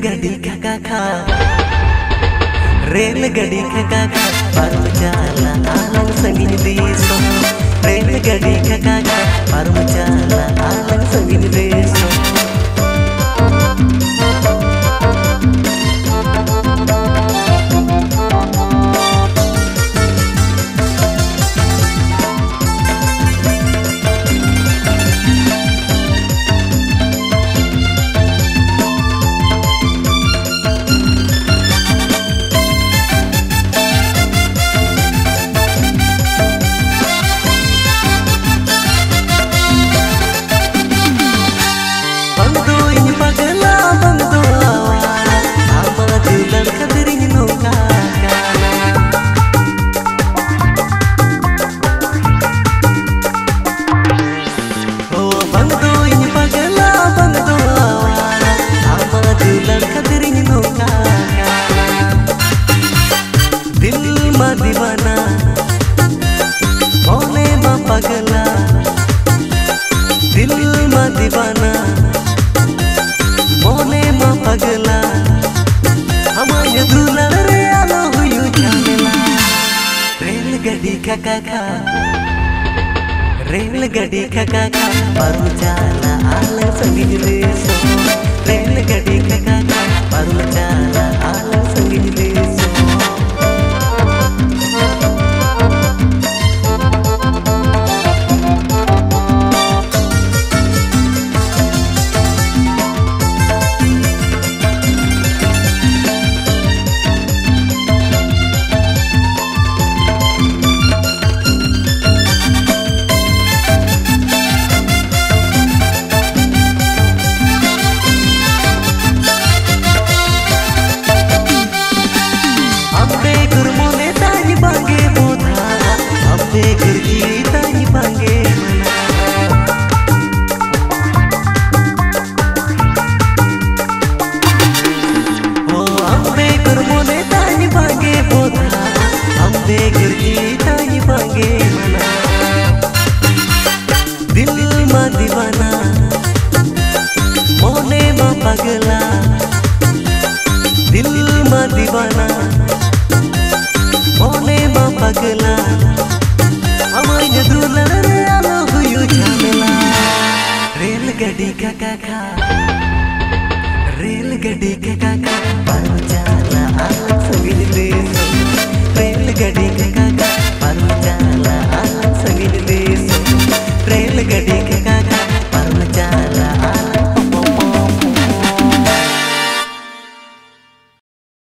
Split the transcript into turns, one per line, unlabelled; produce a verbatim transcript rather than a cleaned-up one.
रेलगाड़ी खका खा रेलगाड़ी खका खा पारम जाला आlang sangin deso रेलगाड़ी खका खा पारम जाला आlang sangin deso दीवाना मोने मा पगला दिल मा दीवाना मोने मा पगला हमारे दुलार रे आलो हुयु झामेला रेलगाड़ी खका खा रेलगाड़ी खका खा पारम जाला आlang sangin deso रेलगाड़ी खका खा पारम जाला आlang sangin deso दिल मा दीवाना मोने मा पगला दिल मा दीवाना मोने मा पगला हमारे दुलार रे आलो हुयु झामेला रेलगाड़ी खका खा रेलगाड़ी खका खा